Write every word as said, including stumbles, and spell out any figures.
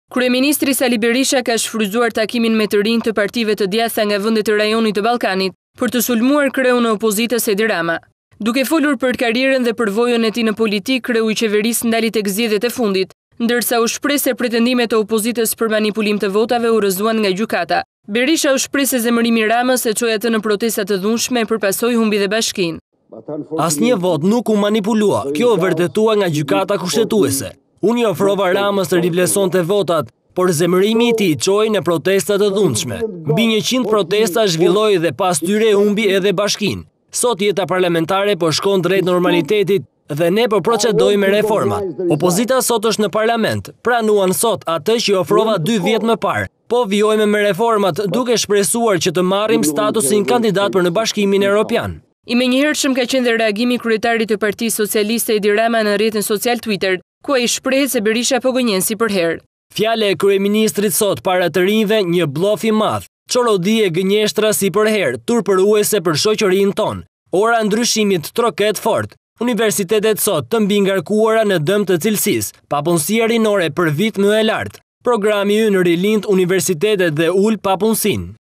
Kryeministri Sali Berisha ka shfrytzuar takimin me të rinj të partive të djathta nga vendet e rajonit të Ballkanit për të sulmuar kreun e opozitës Edi Rama. Duke folur për karrierën dhe përvojën e tij në politik, kreu i qeverisë ndali tek zgjedhjet e fundit, ndërsa u shpreh se pretendimet e opozitës për manipulim të votave u rrëzuan nga gjykata. Berisha u shpreh se zemërimi Ramës e çoi atë në protesta të dhunshme e përpasoi humbi dhe bashkinë. Asnjë vot nuk u manipulua, kjo u vërtetua nga gjykata kushtetuese. Unë i ofrova Ramës të rivlesonte votat, por zemërimi i tij çoi në protesta të dhunshme. Mbi njëqind protesta zhvilloi dhe pas tyre humbi edhe bashkinë. Sot jeta parlamentare po shkon drejt normalitetit dhe ne po procedojmë me reformat. Opozita sot është në parlament, pranuan sot atë që ofrova dy vjet më parë. Po vjojmë me reformat duke shpresuar që të marrim statusin kandidat për në Bashkimin Evropian. I menjëhershëm ka qenë dhe reagimi i kryetarit të Partisë Socialiste Edi Rama në rrjetin social Twitter, ku ai shprehet se Berisha po gënjen si për herë. Fjale e kryeministrit sot para të rinjve një bllop i madh. Çorodi e gënjeshtra si për herë, turpëruese për shoqërinë tonë. Ora ndryshimit troket fort. Universitetet sot të mbi ngarkuara në dëm të cilësisë, papunësia rinore për vit më e lartë. Programi ynë rilind universitetet dhe ul papunësinë.